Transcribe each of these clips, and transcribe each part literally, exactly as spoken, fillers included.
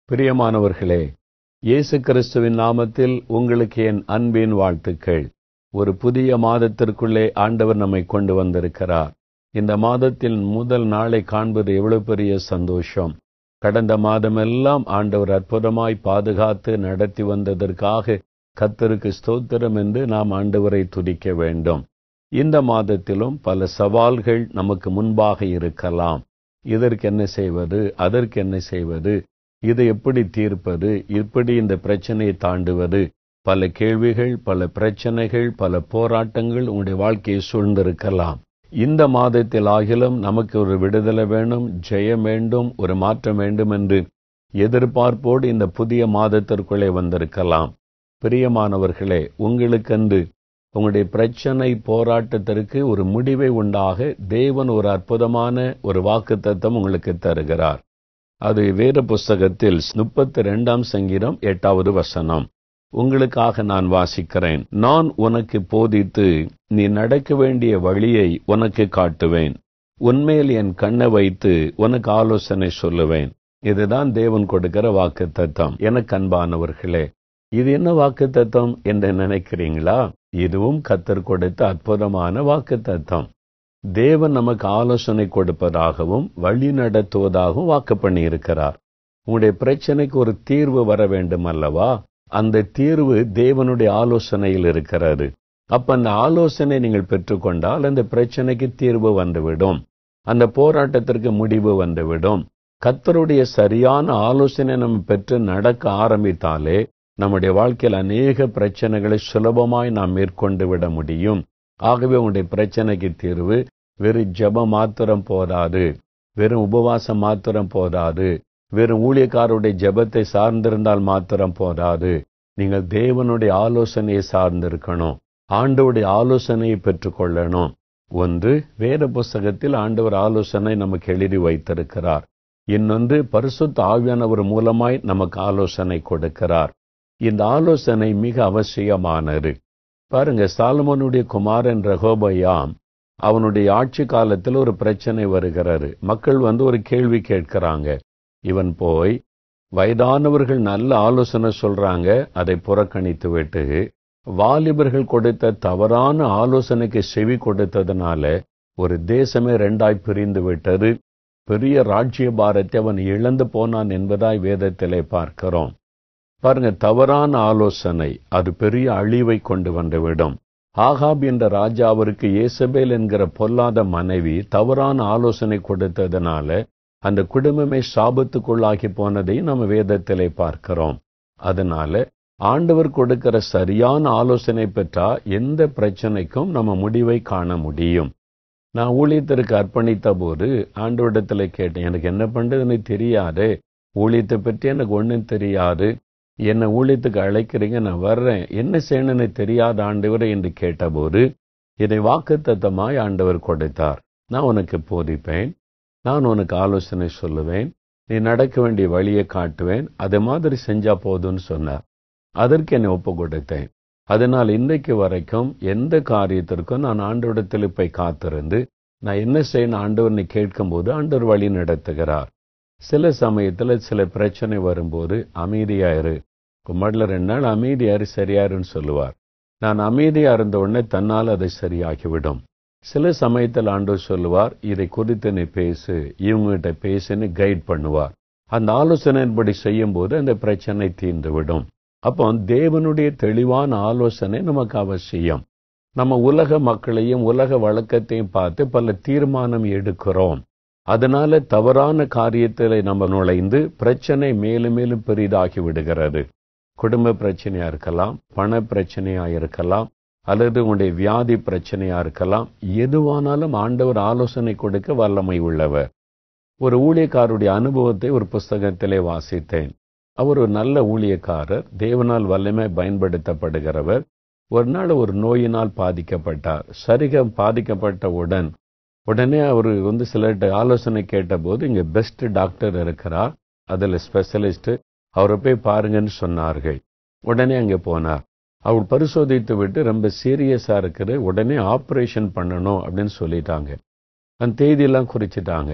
பிரியமானவர்களே, இயேசு கிறிஸ்துவின் நாமத்தில் உங்களுக்கு என் அன்பின் வாழ்த்துக்கள். ஒரு புதிய மாதத்திற்குள்ளே ஆண்டவர் நம்மை கொண்டு வந்திருக்கிறார். இந்த மாதத்தில் முதல் நாளை காண்பது எவ்வளவு பெரிய சந்தோஷம். கடந்த மாதமெல்லாம் ஆண்டவர் அற்புதமாய் பாதுகாத்து நடத்தி வந்ததற்காக கர்த்தருக்கு ஸ்தோத்திரம் என்று நாம் ஆண்டவரை துதிக்க வேண்டும். இந்த மாதத்திலும் பல சவால்கள் நமக்கு முன்பாக இருக்கலாம். இதற்கு என்ன செய்வது, அதற்கு என்ன செய்வது, இதை எப்படி தீர்ப்பது, எப்படி இந்த பிரச்சனையை தாண்டுவது, பல கேள்விகள், பல பிரச்சனைகள், பல போராட்டங்கள் உங்களுடைய வாழ்க்கையை சூழ்ந்திருக்கலாம். இந்த மாதத்தில் ஆகிலும் நமக்கு ஒரு விடுதலை வேணும், ஜெயம் வேண்டும், ஒரு மாற்றம் வேண்டும் என்று எதிர்பார்ப்போடு இந்த புதிய மாதத்திற்குள்ளே வந்திருக்கலாம். பிரியமானவர்களே, உங்களுக்கென்று உங்களுடைய பிரச்சனை போராட்டத்திற்கு ஒரு முடிவை உண்டாக தேவன் ஒரு அற்புதமான ஒரு வாக்குத்தத்தம் உங்களுக்கு தருகிறார். அது வேத புஸ்தகத்தில் முப்பத்தி இரண்டாம் சங்கீதம் எட்டாவது வசனம். உங்களுக்காக நான் வாசிக்கிறேன். நான் உனக்கு போதித்து நீ நடக்க வேண்டிய வழியை உனக்கு காட்டுவேன். உன்மேல் என் கண்ணை வைத்து உனக்கு ஆலோசனை சொல்லுவேன். இதுதான் தேவன் கொடுக்கிற வாக்குத்தத்தம். எனக்கு அன்பானவர்களே, இது என்ன வாக்குத்தத்தம் என்று நினைக்கிறீங்களா? இதுவும் கர்த்தர் கொடுத்த அற்புதமான வாக்குத்தத்தம். தேவன் நமக்கு ஆலோசனை கொடுப்பதாகவும் வழி நடத்துவதாகவும் வாக்கு பண்ணி இருக்கிறார். உங்களுடைய பிரச்சனைக்கு ஒரு தீர்வு வர வேண்டும் அல்லவா? அந்த தீர்வு தேவனுடைய ஆலோசனையில் இருக்கிறது. அப்ப அந்த ஆலோசனை நீங்கள் பெற்றுக்கொண்டால் அந்த பிரச்சனைக்கு தீர்வு வந்துவிடும், அந்த போராட்டத்திற்கு முடிவு வந்துவிடும். கர்த்தருடைய சரியான ஆலோசனை நம்ம பெற்று நடக்க ஆரம்பித்தாலே நம்முடைய வாழ்க்கையில் அநேக பிரச்சனைகளை சுலபமாய் நாம் மேற்கொண்டு விட முடியும். ஆகவே உங்களுடைய பிரச்சனைக்கு தீர்வு வெறும் ஜெபம் மாத்திரம் போதாது, வெறும் உபவாசம் மாத்திரம் போதாது, வெறும் ஊழியக்காரருடைய ஜெபத்தை சார்ந்திருந்தால் மாத்திரம் போதாது. நீங்கள் தேவனுடைய ஆலோசனையை சார்ந்திருக்கணும், ஆண்டவருடைய ஆலோசனையை பெற்றுக்கொள்ளணும். ஒன்று, வேத புஸ்தகத்தில் ஆண்டவர் ஆலோசனை நமக்கு எழுதி வைத்திருக்கிறார். இன்னொன்று, பரிசுத்த ஆவியானவர் மூலமாய் நமக்கு ஆலோசனை கொடுக்கிறார். இந்த ஆலோசனை மிக அவசியமானது. பாருங்க, சாலமோனுடைய குமாரன் ரெகோபயாம், அவனுடைய ஆட்சி காலத்தில் ஒரு பிரச்சனை வருகிறது. மக்கள் வந்து ஒரு கேள்வி கேட்கிறாங்க. இவன் போய் வயதானவர்கள் நல்ல ஆலோசனை சொல்றாங்க, அதை புறக்கணித்து விட்டு வாலிபர்கள் கொடுத்த தவறான ஆலோசனைக்கு செவி கொடுத்ததுனால ஒரு தேசமே ரெண்டாய் பிரிந்து விட்டது. பெரிய ராஜ்ய பாரத்தை அவன் இழந்து போனான் என்பதாய் வேதத்திலே பார்க்கிறோம். பாருங்க, தவறான ஆலோசனை அது பெரிய அழிவை கொண்டு வந்துவிடும். ஆகாப் என்ற ராஜா அவருக்கு ஏசபேல் என்கிற பொல்லாத மனைவி தவறான ஆலோசனை கொடுத்ததுனால அந்த குடும்பமே சாபத்துக்குள்ளாகி போனதை நம்ம வேதத்திலே பார்க்கிறோம். அதனால ஆண்டவர் கொடுக்கிற சரியான ஆலோசனை பெற்றா எந்த பிரச்சனைக்கும் நம்ம முடிவை காண முடியும். நான் ஊழியத்திற்கு அர்ப்பணித்த போது ஆண்டவரிடத்துல கேட்டேன், எனக்கு என்ன பண்றதுன்னு தெரியாது, ஊழியத்தை பற்றி எனக்கு ஒன்றும் தெரியாது, என்னை ஊழியத்துக்கு அழைக்கிறீங்க, நான் வர்றேன், என்ன செய்யணும்னு தெரியாத ஆண்டவரை என்று கேட்டபோது இதை வாக்குத்தத்தமாய் ஆண்டவர் கொடுத்தார். நான் உனக்கு போதிப்பேன், நான் உனக்கு ஆலோசனை சொல்லுவேன், நீ நடக்க வேண்டிய வழியை காட்டுவேன், அது மாதிரி செஞ்சா போதும்னு சொன்னார். அதற்கு என்னை ஒப்பு கொடுத்தேன். அதனால் இன்றைக்கு வரைக்கும் எந்த காரியத்திற்கும் நான் ஆண்டவரிடத்தில் போய் காத்திருந்து நான் என்ன செய்யணும் ஆண்டவர்னு கேட்கும்போது ஆண்டவர் வழி நடத்துகிறார். சில சமயத்துல சில பிரச்சனை வரும்போது அமைதியாயிரு, கும்மாடில் ரெண்டு நாள் அமைதியாரு, சரியாருன்னு சொல்லுவார். நான் அமைதியா இருந்த உடனே தன்னால் அதை சரியாகிவிடும். சில சமயத்தில் ஆண்டவர் சொல்லுவார், இதை குறித்து நீ பேசு, இவங்ககிட்ட பேசுன்னு கைட் பண்ணுவார். அந்த ஆலோசனையின்படி செய்யும் போது அந்த பிரச்சனை தீர்ந்து விடும். அப்போ தேவனுடைய தெளிவான ஆலோசனை நமக்கு அவசியம். நம்ம உலக மக்களையும் உலக வழக்கத்தையும் பார்த்து பல தீர்மானம் எடுக்கிறோம். அதனால தவறான காரியத்தில் நம்ம நுழைந்து பிரச்சனை மேலும் மேலும் பெரிதாகி விடுகிறது. குடும்ப பிரச்சனையா இருக்கலாம், பண பிரச்சனையா இருக்கலாம், அல்லது உங்களுடைய வியாதி பிரச்சனையா இருக்கலாம். எதுவானாலும் ஆண்டவர் ஆலோசனை கொடுக்க வல்லமை உள்ளவர். ஒரு ஊழியக்காரருடைய அனுபவத்தை ஒரு புஸ்தகத்திலே வாசித்தேன். அவர் ஒரு நல்ல ஊழியக்காரர், தேவனால் வல்லமை பயன்படுத்தப்படுகிறவர். ஒரு நாள் ஒரு நோயினால் பாதிக்கப்பட்டார். சரிகம் பாதிக்கப்பட்டவுடன் உடனே அவர் வந்து சிலர்கிட்ட ஆலோசனை கேட்டபோது, இங்கே பெஸ்ட் டாக்டர் இருக்கிறார், அதில் ஸ்பெஷலிஸ்ட், அவரை போய் பாருங்கன்னு சொன்னார்கள். உடனே அங்கே போனார். அவர் பரிசோதித்து விட்டு ரொம்ப சீரியஸா இருக்குது, உடனே ஆப்ரேஷன் பண்ணணும் அப்படின்னு சொல்லிட்டாங்க. அந்த தேதியெல்லாம் குறிச்சிட்டாங்க.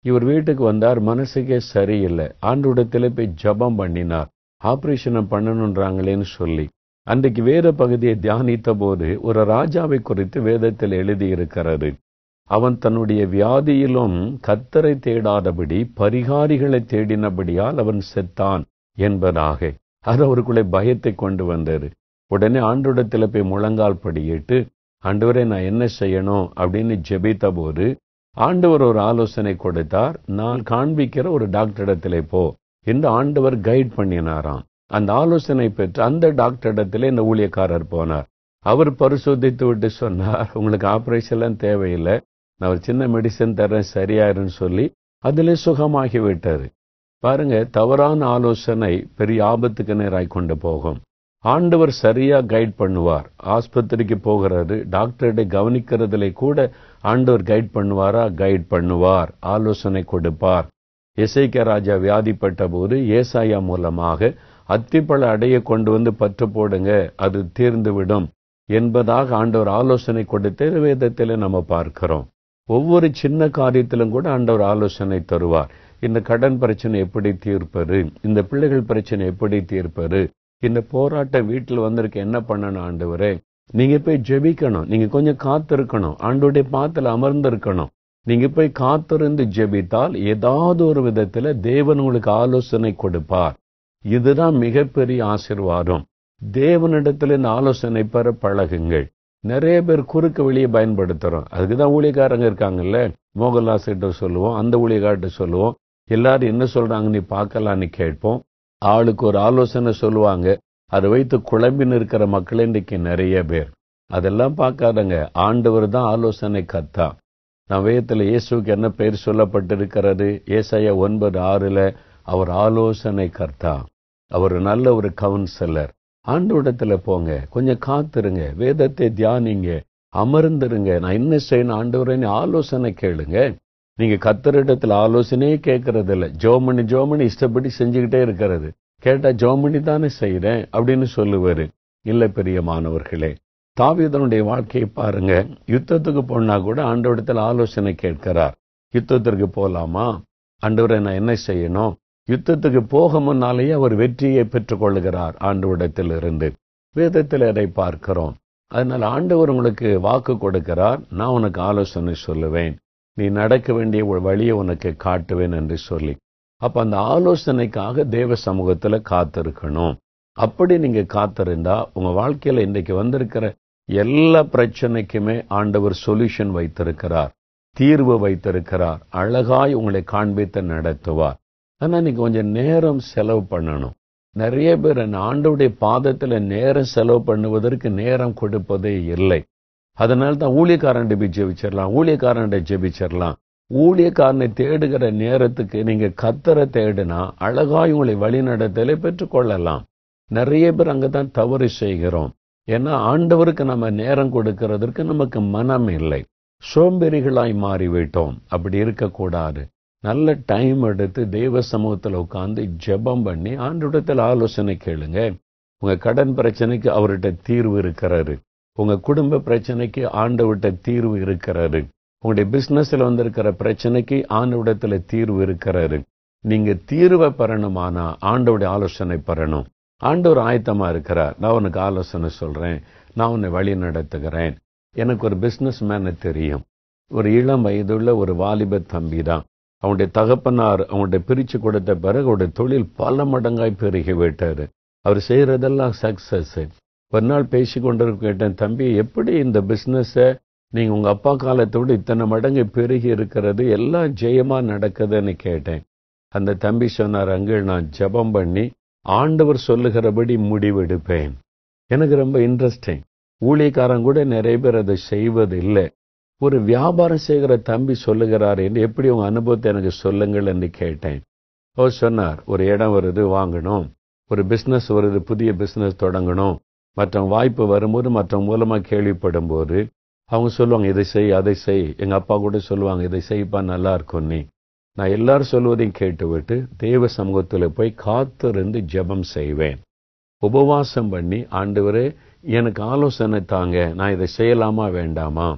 இவர் வீட்டுக்கு வந்தார், மனசுக்கே சரியில்லை. ஆண்டவரிடத்திலே போய் ஜெபம் பண்ணினார். ஆபரேஷனை பண்ணணுன்றாங்களேன்னு சொல்லி. அன்றைக்கு வேத பகுதியை தியானித்த போது ஒரு ராஜாவை குறித்து வேதத்தில் எழுதியிருக்கிறது. அவன் தன்னுடைய வியாதியிலும் கர்த்தரை தேடாதபடி பரிகாரிகளை தேடினபடியால் அவன் செத்தான் என்பதாக. அது அவருக்குள்ளே பயத்தை கொண்டு வந்தது. உடனே ஆண்டவரிடத்தில் போய் முழங்கால் படியிட்டு, ஆண்டவரே நான் என்ன செய்யணும் அப்படின்னு ஜெபித்த போது ஆண்டவர் ஒரு ஆலோசனை கொடுத்தார். நான் காண்பிக்கிற ஒரு டாக்டரிடத்திலே போ என்று ஆண்டவர் கைட் பண்ணினாராம். அந்த ஆலோசனை பெற்று அந்த டாக்டரிடத்திலே இந்த ஊழியக்காரர் போனார். அவர் பரிசோதித்து விட்டு சொன்னார், உங்களுக்கு ஆபரேஷன்லாம் தேவையில்லை, நான் ஒரு சின்ன மெடிசன் தர்றேன், சரியாயிருன்னு சொல்லி அதிலே சுகமாகி விட்டாரு. பாருங்க, தவறான ஆலோசனை பெரிய ஆபத்துக்கு நேராய் கொண்டு போகும். ஆண்டவர் சரியா கைட் பண்ணுவார். ஆஸ்பத்திரிக்கு போகிறது, டாக்டரை கவனிக்கிறதுல கூட ஆண்டவர் கைட் பண்ணுவாரா? கைட் பண்ணுவார், ஆலோசனை கொடுப்பார். எசேக்கியா ராஜா வியாதிப்பட்ட போது ஏசாயா மூலமாக அத்திப்பழ அடைய கொண்டு வந்து பற்று போடுங்க, அது தீர்ந்து விடும் என்பதாக ஆண்டவர் ஆலோசனை கொடுத்த வேதத்தில் நம்ம பார்க்கிறோம். ஒவ்வொரு சின்ன காரியத்திலும் கூட ஆண்டவர் ஆலோசனை தருவார். இந்த கடன் பிரச்சனை எப்படி தீர்ப்பது, இந்த பிள்ளைகள் பிரச்சனை எப்படி தீர்ப்பது, இந்த போராட்டம் வீட்டில் வந்திருக்க என்ன பண்ணணும் ஆண்டவரே. நீங்க போய் ஜெபிக்கணும், நீங்க கொஞ்சம் காத்திருக்கணும், ஆண்டோடைய பாத்துல அமர்ந்திருக்கணும். நீங்க போய் காத்திருந்து ஜெபித்தால் ஏதாவது ஒரு விதத்துல தேவன் உங்களுக்கு ஆலோசனை கொடுப்பார். இதுதான் மிகப்பெரிய ஆசீர்வாதம். தேவனிடத்துல இந்த ஆலோசனை பெற பழகுங்கள். நிறைய பேர் குறுக்கு வழியை பயன்படுத்துறோம். அதுக்குதான் ஊழியக்காரங்க இருக்காங்கல்ல, மோகன்லாஸ் கிட்ட சொல்லுவோம், அந்த ஊழியக்கார்ட்ட சொல்லுவோம், எல்லாரும் என்ன சொல்றாங்க நீ பார்க்கலான்னு கேட்போம். ஆளுக்கு ஒரு ஆலோசனை சொல்லுவாங்க. அதை வைத்து குழம்பின்னு இருக்கிற மக்கள் இன்றைக்கு நிறைய பேர். அதெல்லாம் பார்க்காதங்க, ஆண்டவர் தான் ஆலோசனை கர்த்தா. நான் வேதத்தில் இயேசுக்கு என்ன பெயர் சொல்லப்பட்டிருக்கிறது? ஏசாயா ஒன்பது ஆறுல அவர் ஆலோசனை கர்த்தா, அவர் நல்ல ஒரு கவுன்சிலர். ஆண்டவரிடத்துல போங்க, கொஞ்சம் காத்துருங்க, வேதத்தை தியானிங்க, அமர்ந்துருங்க. நான் என்ன செய்யணும் ஆண்டவரேன்னு ஆலோசனை கேளுங்க. நீங்க கர்த்தரிடத்துல ஆலோசனையே கேட்கறது இல்லை. ஜோமணி ஜோமணி இஷ்டப்படி செஞ்சுக்கிட்டே இருக்கிறது. கேட்டா ஜோமணி தானே செய்யறேன் அப்படின்னு சொல்லுவாரு. இல்லை பிரியமானவர்களே, தாவீதனுடைய வாழ்க்கையை பாருங்க. யுத்தத்துக்கு போனா கூட ஆண்டவரிடத்துல ஆலோசனை கேட்கிறார். யுத்தத்திற்கு போலாமா ஆண்டவரே, நான் என்ன செய்யணும்? யுத்தத்துக்கு போக முன்னாலேயே அவர் வெற்றியை பெற்றுக் கொள்ளுகிறார் ஆண்டவரிடத்தில் இருந்து. வேதத்தில் அதை பார்க்கிறோம். அதனால ஆண்டவர் உங்களுக்கு வாக்கு கொடுக்கிறார், நான் உனக்கு ஆலோசனை சொல்லுவேன், நீ நடக்க வேண்டிய ஒரு வழியை உனக்கு காட்டுவேன் என்று சொல்லி. அப்ப அந்த ஆலோசனைக்காக தேவ சமூகத்துல காத்திருக்கணும். அப்படி நீங்க காத்திருந்தா உங்க வாழ்க்கையில இன்றைக்கு வந்திருக்கிற எல்லா பிரச்சனைக்குமே ஆண்டவர் சொல்யூஷன் வைத்திருக்கிறார், தீர்வு வைத்திருக்கிறார். அழகாய் உங்களை காண்பித்து நடத்துவார். ஆனா நீங்க கொஞ்சம் நேரம் செலவு பண்ணணும். நிறைய பேர் ஆண்டவருடைய பாதத்துல நேரம் செலவு பண்ணுவதற்கு நேரம் கொடுப்பதே இல்லை. அதனால தான் ஊழியக்காரன் போய் ஜெபிச்சிடலாம், ஊழியக்காரன் ஜெபிச்சிடலாம். ஊழியக்காரனை தேடுகிற நேரத்துக்கு நீங்க கர்த்தரை தேடினா அழகாய் உங்களை வழி நடத்தலை பெற்றுக்கொள்ளலாம். நிறைய பேர் அங்கதான் தவறு செய்கிறோம். ஏன்னா ஆண்டவருக்கு நம்ம நேரம் கொடுக்கிறதற்கு நமக்கு மனம் இல்லை, சோம்பேறிகளாய் மாறிவிட்டோம். அப்படி இருக்கக்கூடாது. நல்ல டைம் எடுத்து தெய்வ சமூகத்தில் உட்கார்ந்து ஜெபம் பண்ணி ஆண்டவரிடத்தில் ஆலோசனை கேளுங்க. உங்க கடன் பிரச்சனைக்கு அவர்கிட்ட தீர்வு இருக்கிறாரு. உங்க குடும்ப பிரச்சனைக்கு ஆண்டவர்கிட்ட தீர்வு இருக்கிறாரு. உங்களுடைய பிசினஸ்ல வந்திருக்கிற பிரச்சனைக்கு ஆண்டவரிடத்துல தீர்வு இருக்கிறாரு. நீங்க தீர்வை பெறணுமானா ஆண்டவருடைய ஆலோசனை பெறணும். ஆண்டவர் ஆயத்தமா இருக்கிறார். நான் உனக்கு ஆலோசனை சொல்றேன், நான் உன்னை வழி நடத்துகிறேன். எனக்கு ஒரு பிசினஸ் மேனை தெரியும். ஒரு இளம் வயதுள்ள ஒரு வாலிப தம்பி தான். அவனுடைய தகப்பனார் அவனுடைய பிரிச்சு கொடுத்த பிறகு அவருடைய தொழில் பல மடங்காய் பெருகி விட்டாரு. அவர் செய்யறதெல்லாம் சக்சஸ். ஒரு நாள் பேசி கொண்டிருக்க கேட்டேன், தம்பி எப்படி இந்த பிசினஸ நீங்க உங்க அப்பா காலத்தை விட இத்தனை மடங்கு பெருகி இருக்கிறது, எல்லாம் ஜெயமா நடக்குதுன்னு கேட்டேன். அந்த தம்பி சொன்னார், அங்கிள் நான் ஜெபம் பண்ணி ஆண்டவர் சொல்லுகிறபடி முடிவெடுப்பேன். எனக்கு ரொம்ப இன்ட்ரெஸ்டிங். ஊழியக்காரன் கூட நிறைய பேர் அதை செய்வது இல்லை. ஒரு வியாபாரம் செய்கிற தம்பி சொல்லுகிறார் என்று எப்படி உங்க அனுபவத்தை எனக்கு சொல்லுங்கள் என்று கேட்டேன். அவர் சொன்னார், ஒரு இடம் வருது வாங்கணும், ஒரு பிசினஸ் வருது புதிய பிசினஸ் தொடங்கணும், மற்ற வாய்ப்பு வரும்போது மற்ற மூலமா கேள்விப்படும் போது அவங்க சொல்லுவாங்க இதை செய் அதை செய். எங்க அப்பா கூட சொல்லுவாங்க இதை செய்ப்பா நல்லா இருக்கும். நீ நான் எல்லாரும் சொல்வதையும் கேட்டு விட்டு தேவ சமூகத்தில் போய் காத்திருந்து ஜெபம் செய்வேன். உபவாசம் பண்ணி ஆண்டவரே எனக்கு ஆலோசனை தாங்க, நான் இதை செய்யலாமா வேண்டாமா,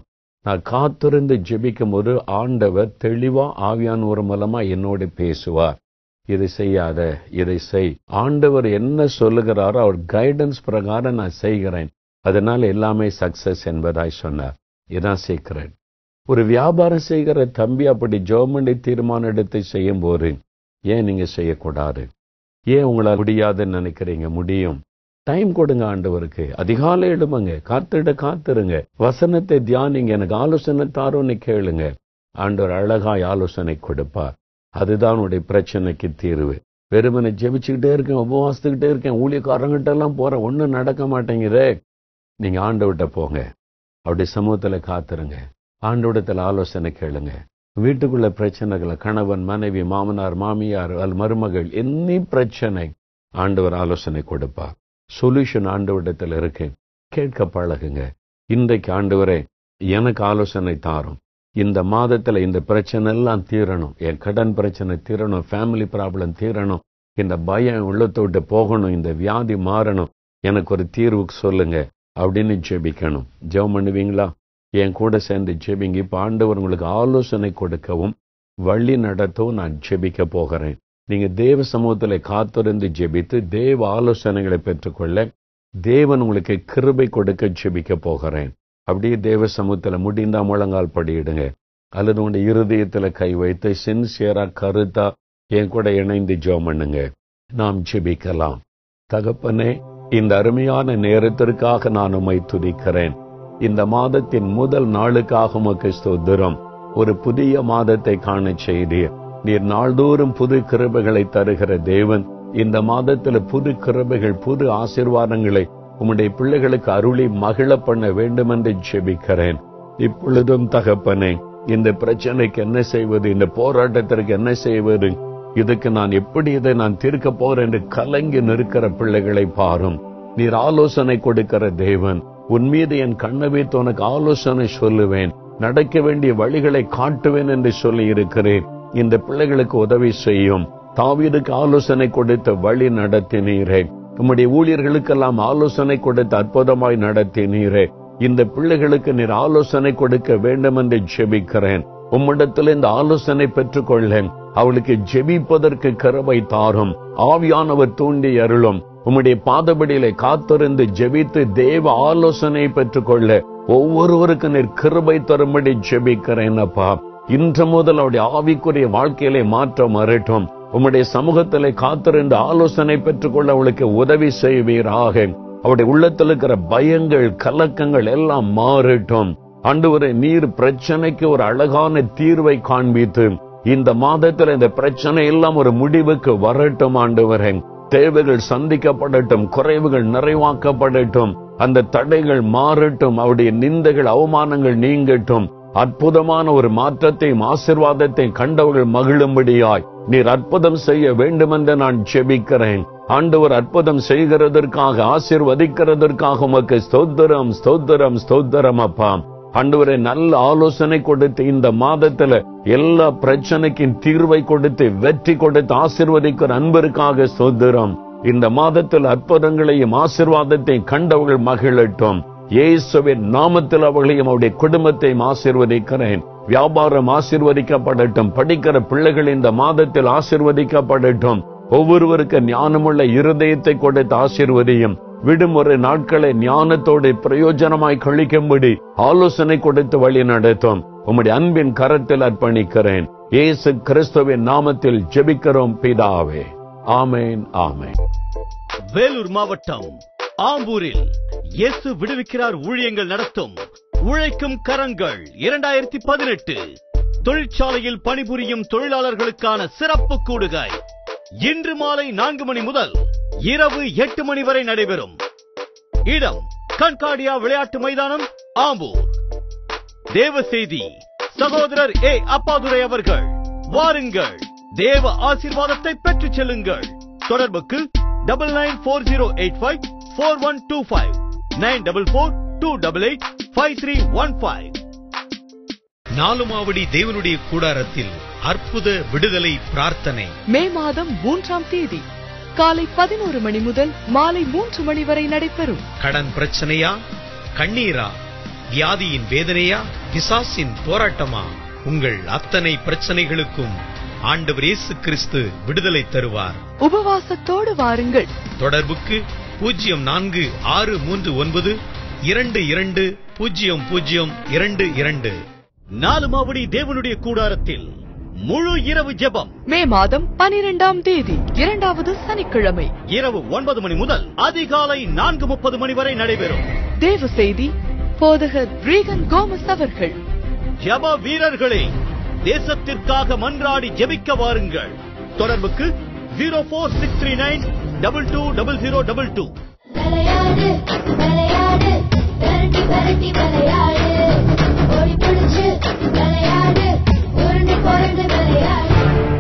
நான் காத்திருந்து ஜெபிக்கும் போது ஆண்டவர் தெளிவா ஆவியானவர் மூலமா என்னோடு பேசுவார். இதை செய்யாத, இதை செய். ஆண்டவர் என்ன சொல்லுகிறாரோ அவர் கைடன்ஸ் பிரகாரம் நான் செய்கிறேன், அதனால எல்லாமே சக்சஸ் என்பதாய் சொன்னார். இதான் சீக்ரெட். ஒரு வியாபாரம் செய்கிற தம்பி அப்படி ஜெர்மனி தீர்மானம் எடுத்து செய்யும் போது ஏன் நீங்க செய்யக்கூடாது? ஏன் உங்களால் முடியாதுன்னு நினைக்கிறீங்க? முடியும். டைம் கொடுங்க ஆண்டவருக்கு. அதிகாலை எழுமுங்க, காத்திட காத்திருங்க, வசனத்தை தியானிங்க, எனக்கு ஆலோசனை தாரோன்னு கேளுங்க. ஆண்டவர் அழகாய் ஆலோசனை கொடுப்பார். அதுதான் உடைய பிரச்சனைக்கு தீர்வு. வெறுமனை ஜெபிச்சுக்கிட்டே இருக்கேன், உபவாசத்துக்கிட்டே இருக்கேன், ஊழியக்காரங்கிட்ட எல்லாம் போறேன், ஒன்னும் நடக்க மாட்டேங்குதே. நீங்க ஆண்டவர்கிட்ட போங்க, அவருடைய சமூகத்துல காத்துருங்க, ஆண்டவரிடத்துல ஆலோசனை கேளுங்க. வீட்டுக்குள்ள பிரச்சனைகளை, கணவன் மனைவி, மாமனார் மாமியார், மருமகள், என்ன பிரச்சனை ஆண்டவர் ஆலோசனை கொடுப்பார். சொல்யூஷன் ஆண்டவரிடத்தில் இருக்கு. கேட்க பழகுங்க. இன்றைக்கு ஆண்டவரே எனக்கு ஆலோசனை தாரும், இந்த மாதத்துல இந்த பிரச்சனை எல்லாம் தீரணும், என் கடன் பிரச்சனை தீரணும், ஃபேமிலி ப்ராப்ளம் தீரணும், இந்த பயம் உள்ளத்தை விட்டு போகணும், இந்த வியாதி மாறணும், எனக்கு ஒரு தீர்வுக்கு சொல்லுங்க அப்படின்னு ஜெபிக்கணும். ஜெபம் பண்ணுவீங்களா? என் கூட சேர்ந்து ஜெபிங்க. இப்ப ஆண்டவர் உங்களுக்கு ஆலோசனை கொடுக்கவும் வழி நடத்தவும் நான் ஜெபிக்க போகிறேன். நீங்க தேவ சமூகத்துல காத்திருந்து ஜெபித்து தேவ ஆலோசனைகளை பெற்றுக்கொள்ள தேவன் உங்களுக்கு கிருபை கொடுக்க ஜெபிக்க போகிறேன். அப்படியே தேவ சமூகத்துல முடிந்தா முழங்கால் படியிடுங்க, அல்லது உங்களுடைய இருதயத்துல கை வைத்து சின்சியரா கருத்தா என் கூட இணைந்து ஜெபம் பண்ணுங்க. நாம் ஜெபிக்கலாம். தகப்பனே, இந்த அருமையான நேரத்திற்காக நான் உம்மை துதிக்கிறேன். இந்த மாதத்தின் முதல் நாளுக்காக உமக்கு ஸ்தோத்திரம். ஒரு புதிய மாதத்தை காண செய்தீர். நீர் நாள்தோறும் புது கிருபைகளை தருகிற தேவன். இந்த மாதத்துல புது கிருபைகள், புது ஆசீர்வாதங்களை உம்முடைய பிள்ளைகளுக்கு அருளி மகிழ பண்ண வேண்டும் என்று ஜெபிக்கிறேன். இப்பொழுதும் தகப்பனே, இந்த பிரச்சனைக்கு என்ன செய்வது, இந்த போராட்டத்திற்கு என்ன செய்வது, இதுக்கு நான் எப்படி இதை நான் தீர்க்க போறேன் என்று கலங்கி நிற்கிற பிள்ளைகளை பாரும். நீர் ஆலோசனை கொடுக்கிற தேவன். உன் மீது என் கண்ணை வைத்து உனக்கு ஆலோசனை சொல்லுவேன், நடக்க வேண்டிய வழிகளை காட்டுவேன் என்று சொல்லி இருக்கிறேன். இந்த பிள்ளைகளுக்கு உதவி செய்யும். தாவீதுக்கு ஆலோசனை கொடுத்த வழி நடத்தினீரே, உம்முடைய ஊழியர்களுக்கெல்லாம் ஆலோசனை கொடுத்து அற்புதமாய் நடத்தினீரே. இந்த பிள்ளைகளுக்கு நீர் ஆலோசனை கொடுக்க வேண்டும் என்று ஜெபிக்கிறேன். உம்மிடத்தில் இந்த ஆலோசனை பெற்றுக்கொள்ளேன். அவளுக்கு ஜெபிப்பதற்கு கிருபை தாரும். ஆவியானவர் தூண்டி அருளும். உம்முடைய பாதபடியிலே காத்திருந்து ஜெபித்து தேவ ஆலோசனை பெற்றுக்கொள்ள ஒவ்வொருவருக்கு நீர் கிருபை தரும்படி ஜெபிக்கிறேன் அப்பா. இன்று முதல் அவருடைய ஆவிக்குரிய வாழ்க்கையிலே மாற்றம் வரட்டும். உம்முடைய சமூகத்திலே காத்திருந்து ஆலோசனை பெற்றுக்கொள்ள அவளுக்கு உதவி செய்வீராக. அவருடைய உள்ளத்தில் இருக்கிற பயங்கள், கலக்கங்கள் எல்லாம் மாறட்டும். ஆண்டவரே, நீர் பிரச்சனைக்கு ஒரு அழகான தீர்வை காண்பித்து இந்த மாதத்தில் இந்த பிரச்சனை எல்லாம் ஒரு முடிவுக்கு வரட்டும். ஆண்டவரே, தேவைகள் சந்திக்கப்படட்டும், குறைவுகள் நிறைவாக்கப்படட்டும், அந்த தடைகள் மாறட்டும், அவருடைய நிந்தைகள், அவமானங்கள் நீங்கட்டும். அற்புதமான ஒரு மாற்றத்தையும் ஆசீர்வாதத்தையும் கண்டவர்கள் மகிழும்படியாய் நீர் அற்புதம் செய்ய வேண்டும் என்று நான் ஜெபிக்கிறேன். ஆண்டவர் அற்புதம் செய்கிறதற்காக, ஆசீர்வதிக்கிறதற்காக உமக்கு ஸ்தோத்திரம், ஸ்தோத்திரம், ஸ்தோத்திரம் அப்பா. ஆண்டவரே, நல்ல ஆலோசனை கொடுத்து இந்த மாதத்துல எல்லா பிரச்சனைக்கும் தீர்வை கொடுத்து வெற்றி கொடுத்து ஆசீர்வதிக்கிற அன்பிற்காக ஸ்தோத்திரம். இந்த மாதத்தில் அற்புதங்களையும் ஆசீர்வாதத்தையும் கண்டவர்கள் மகிழட்டும். இயேசுவின் நாமத்தில் அவர்களையும் அவருடைய குடும்பத்தையும் ஆசீர்வதிக்கிறேன். வியாபாரம் ஆசீர்வதிக்கப்படட்டும். படிக்கிற பிள்ளைகள் இந்த மாதத்தில் ஆசீர்வதிக்கப்படட்டும். ஒவ்வொருவருக்கு ஞானமுள்ள இருதயத்தை கொடுத்து ஆசீர்வதியும். விடுமுறை நாட்களை ஞானத்தோடு பிரயோஜனமாய் கழிக்கும்படி ஆலோசனை கொடுத்து வழி நடத்தும். உம்முடைய அன்பின் கரத்தில் அர்ப்பணிக்கிறேன். இயேசு கிறிஸ்துவின் நாமத்தில் ஜெபிக்கிறோம் பிதாவே. ஆமேன், ஆமேன். வேலூர் மாவட்டம் ஆம்பூரில் இயேசு விடுவிக்கிறார் ஊழியங்கள் நடத்தும் உழைக்கும் கரங்கள் இரண்டாயிரத்தி பதினெட்டு தொழிற்சாலையில் பணிபுரியும் தொழிலாளர்களுக்கான சிறப்பு கூடுகை இன்று மாலை நான்கு மணி முதல் இரவு எட்டு மணி வரை நடைபெறும். இடம் கண்காடியா விளையாட்டு மைதானம், ஆம்பூர். தேவ செய்தி சகோதரர் ஏ அப்பாதுரை அவர்கள். வாருங்கள், தேவ ஆசீர்வாதத்தை பெற்றுச் செல்லுங்கள். தொடர்புக்கு double nine four zero eight five four one two five nine double four two double eight five three one five. Nalumavadi தேவனுடைய கூடாரத்தில் அற்புத விடுதலை பிரார்த்தனை மே மாதம் மூன்றாம் தேதி காலை பதினோரு மணி முதல் மாலை மூன்று மணி வரை நடைபெறும். கடன் பிரச்சனையா, கண்ணீரா, வியாதியின் வேதனையா, பிசாசின் போராட்டமா? உங்கள் அத்தனை பிரச்சனைகளுக்கும் ஆண்டவர் இயேசு கிறிஸ்து விடுதலை தருவார். உபவாசத்தோடு வாருங்கள். தொடர்புக்கு பூஜ்ஜியம் நான்கு ஆறு மூன்று ஒன்பது இரண்டு இரண்டு பூஜ்ஜியம் பூஜ்ஜியம் இரண்டு இரண்டு. நாலு மாவடி தேவனுடைய கூடாரத்தில் முழு இரவு ஜெபம் மே மாதம் பனிரெண்டாம் தேதி இரண்டாவது சனிக்கிழமை இரவு ஒன்பது மணி முதல் அதிகாலை நான்கு முப்பது மணி வரை நடைபெறும். தேவ செய்தி போதகர் ரீகன் கோமஸ் அவர்கள். ஜெப வீரர்களே, தேசத்திற்காக மன்றாடி ஜெபிக்க வாருங்கள். தொடர்புக்கு zero four six three nine double two double zero double two. விளையாடு விளையாடு விரட்டி விரட்டி விளையாடு, ஓடி பிடிச்சு விளையாடு, உருண்டு புரண்டு விளையாடு.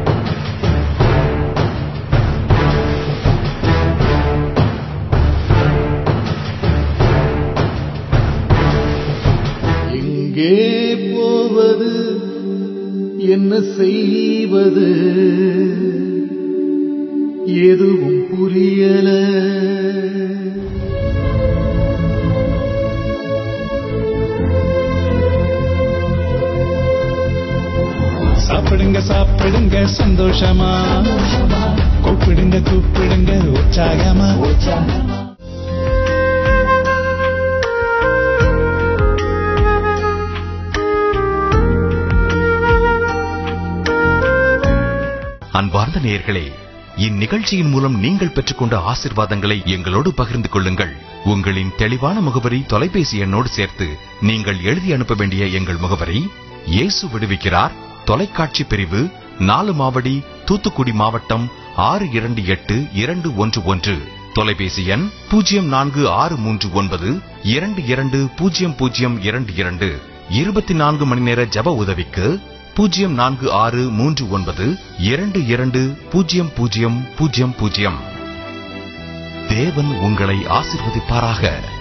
எங்கே போவது, என்ன செய்வது, எதுவும் புரியல. சாப்பிடுங்க சாப்பிடுங்க சந்தோஷமா, கூப்பிடுங்க கூப்பிடுங்க உற்சாகமா. அன்பார்ந்த நேயர்களே, இந்நிகழ்ச்சியின் மூலம் நீங்கள் பெற்றுக்கொண்ட ஆசீர்வாதங்களை எங்களோடு பகிர்ந்து கொள்ளுங்கள். உங்களின் தெளிவான முகவரி தொலைபேசி எண்ணோடு சேர்த்து நீங்கள் எழுதி அனுப்ப வேண்டிய எங்கள் முகவரி: இயேசு விடுவிக்கிறார், தொலைக்காட்சி பிரிவு, நாலு மாவடி, தூத்துக்குடி மாவட்டம் ஆறு இரண்டு எட்டு இரண்டு ஒன்று ஒன்று. தொலைபேசி எண் பூஜ்ஜியம் நான்கு ஆறு மூன்று ஒன்பது இரண்டு இரண்டு பூஜ்ஜியம் பூஜ்ஜியம் இரண்டு இரண்டு. இருபத்தி நான்கு மணி நேர ஜப உதவிக்கு பூஜ்ஜியம் நான்கு ஆறு மூன்று ஒன்பது இரண்டு இரண்டு பூஜ்ஜியம் பூஜ்ஜியம் பூஜ்ஜியம் பூஜ்ஜியம். தேவன் உங்களை ஆசீர்வதிப்பாராக.